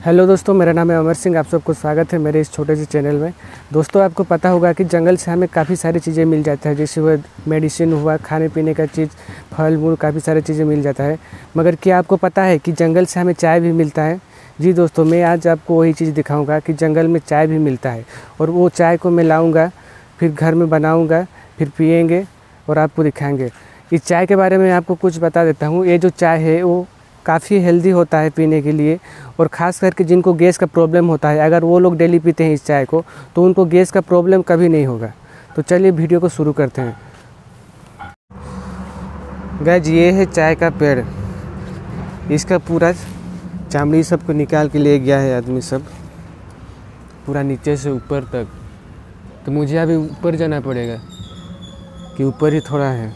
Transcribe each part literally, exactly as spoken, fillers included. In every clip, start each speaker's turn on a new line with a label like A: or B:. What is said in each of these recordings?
A: Hello दोस्तों, मेरा नाम है अमर सिंह। आप सबको स्वागत है मेरे इस छोटे से चैनल में। दोस्तों, आपको पता होगा कि जंगल से हमें काफ़ी सारी चीज़ें मिल जाता है, जैसे वह मेडिसिन हुआ, खाने पीने का चीज़, फल मूल, काफ़ी सारी चीज़ें मिल जाता है। मगर क्या आपको पता है कि जंगल से हमें चाय भी मिलता है? जी दोस्तों, मैं आज आपको वही चीज़ दिखाऊँगा कि जंगल में चाय भी मिलता है। और वो चाय को मैं लाऊँगा, फिर घर में बनाऊँगा, फिर पिएँगे और आपको दिखाएँगे। इस चाय के बारे में आपको कुछ बता देता हूँ। ये जो चाय है वो काफ़ी हेल्दी होता है पीने के लिए, और ख़ास करके जिनको गैस का प्रॉब्लम होता है, अगर वो लोग डेली पीते हैं इस चाय को तो उनको गैस का प्रॉब्लम कभी नहीं होगा। तो चलिए वीडियो को शुरू करते हैं। गाइस, ये है चाय का पेड़। इसका पूरा चामड़ी सबको निकाल के ले गया है आदमी सब, पूरा नीचे से ऊपर तक। तो मुझे अभी ऊपर जाना पड़ेगा कि ऊपर ही थोड़ा है।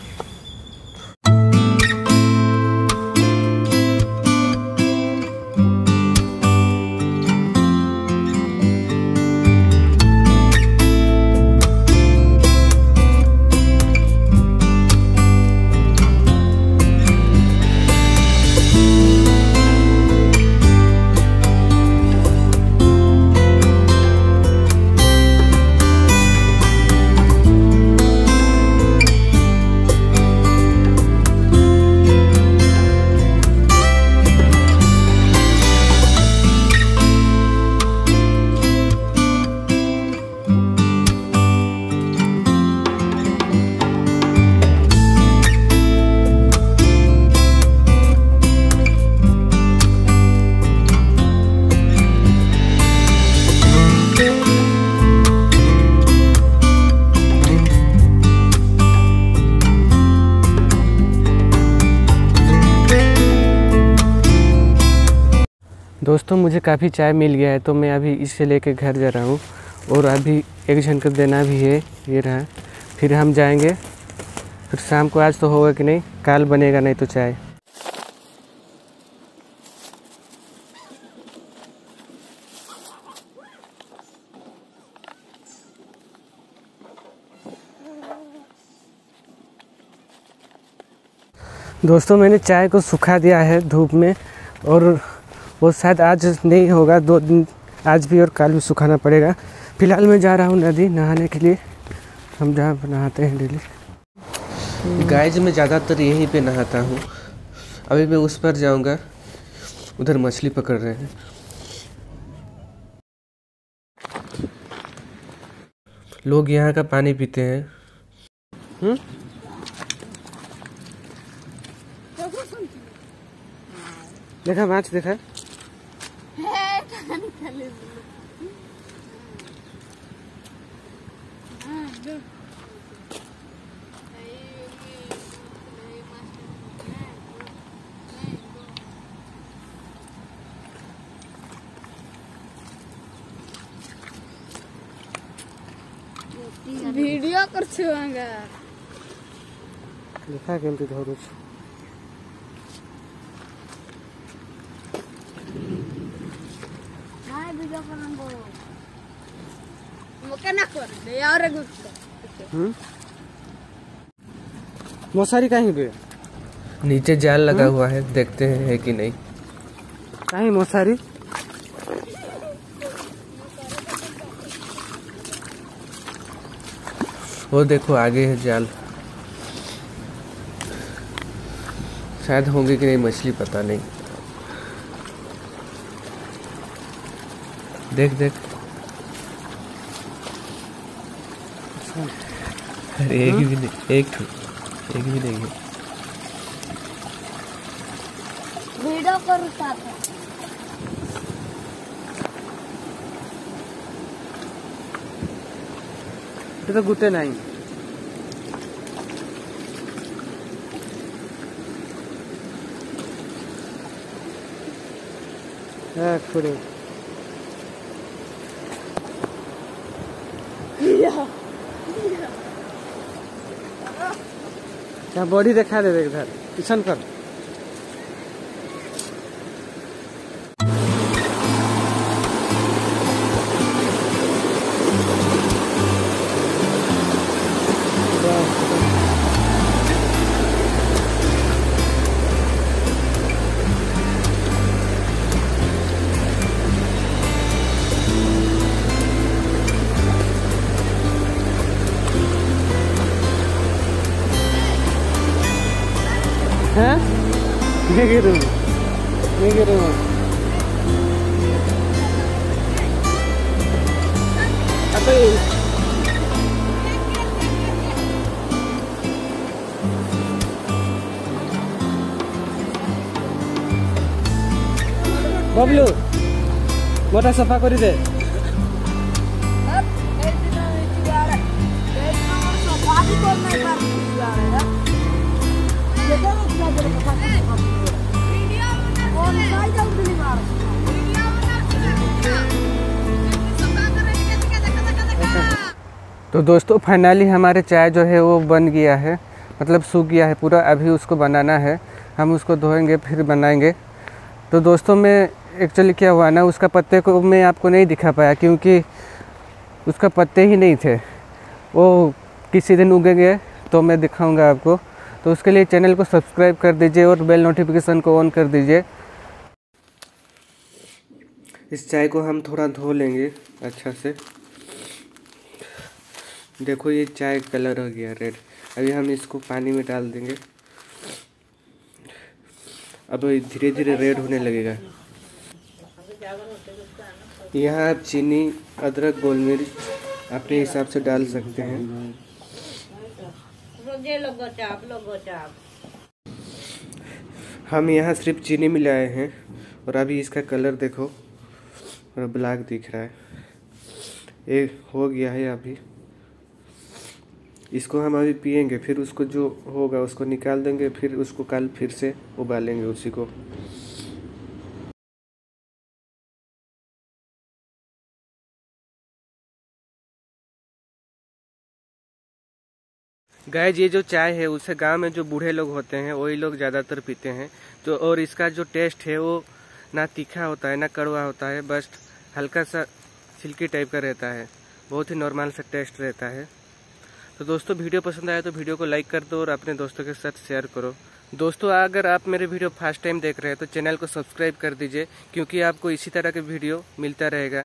A: दोस्तों, मुझे काफ़ी चाय मिल गया है, तो मैं अभी इसे लेके घर जा रहा हूँ। और अभी एक जन को देना भी है, ये रहा। फिर हम जाएंगे, फिर शाम को, आज तो होगा कि नहीं, कल बनेगा नहीं तो चाय। दोस्तों, मैंने चाय को सुखा दिया है धूप में, और वो शायद आज नहीं होगा, दो दिन आज भी और कल भी सुखाना पड़ेगा। फ़िलहाल मैं जा रहा हूँ नदी नहाने के लिए, हम जहाँ नहाते हैं डेली। गाइस, मैं ज़्यादातर यहीं पे नहाता हूँ। अभी मैं उस पर जाऊँगा, उधर मछली पकड़ रहे हैं लोग, यहाँ का पानी पीते हैं। हुँ? देखा माछ, देखा
B: वीडियो करछुआंगा
A: देखा केमती धरुछ।
B: हाय वीडियो करंगो मके ना कर दे और गुस्सा।
A: हम्म मौसारी कहीं पे नीचे जाल लगा हुँ? हुआ है, देखते हैं है कि नहीं। कहीं मौसारी? वो देखो आगे है जाल, शायद होंगे कि नहीं मछली, पता नहीं। देख देख, अरे एक भी नहीं, एक एक भी नहीं है।
B: वीडियो करू साथ
A: तो गुते नहीं। हाँ खुले क्या बॉडी देखा दे, इधर किशन कर। नहीं गिरूँ नहीं गिरूँ अबे बबलू मोटा सफा कर दे तो दोस्तों फाइनली हमारे चाय जो है वो बन गया है, मतलब सूख गया है पूरा। अभी उसको बनाना है, हम उसको धोएंगे फिर बनाएंगे। तो दोस्तों मैं एक्चुअली क्या हुआ ना, उसका पत्ते को मैं आपको नहीं दिखा पाया क्योंकि उसका पत्ते ही नहीं थे। वो किसी दिन उगेंगे तो मैं दिखाऊंगा आपको। तो उसके लिए चैनल को सब्सक्राइब कर दीजिए और बेल नोटिफिकेशन को ऑन कर दीजिए। इस चाय को हम थोड़ा धो लेंगे अच्छा से। देखो ये चाय कलर हो गया रेड। अभी हम इसको पानी में डाल देंगे। अब धीरे धीरे रेड होने लगेगा। यहाँ आप चीनी, अदरक, गोल मिर्च अपने हिसाब से डाल सकते हैं। हम यहाँ सिर्फ चीनी मिलाए हैं और अभी इसका कलर देखो और ब्लैक दिख रहा है। ये हो गया है अभी। इसको हम अभी पिएंगे, फिर उसको जो होगा उसको निकाल देंगे, फिर उसको कल फिर से उबालेंगे उसी को। गाइस ये जो चाय है उसे गांव में जो बूढ़े लोग होते हैं वही लोग ज़्यादातर पीते हैं। तो और इसका जो टेस्ट है वो ना तीखा होता है ना कड़वा होता है, बस हल्का सा सिल्की टाइप का रहता है। बहुत ही नॉर्मल सा टेस्ट रहता है। तो दोस्तों वीडियो पसंद आया तो वीडियो को लाइक कर दो और अपने दोस्तों के साथ शेयर करो। दोस्तों अगर आप मेरे वीडियो फर्स्ट टाइम देख रहे हैं तो चैनल को सब्सक्राइब कर दीजिए क्योंकि आपको इसी तरह के वीडियो मिलता रहेगा।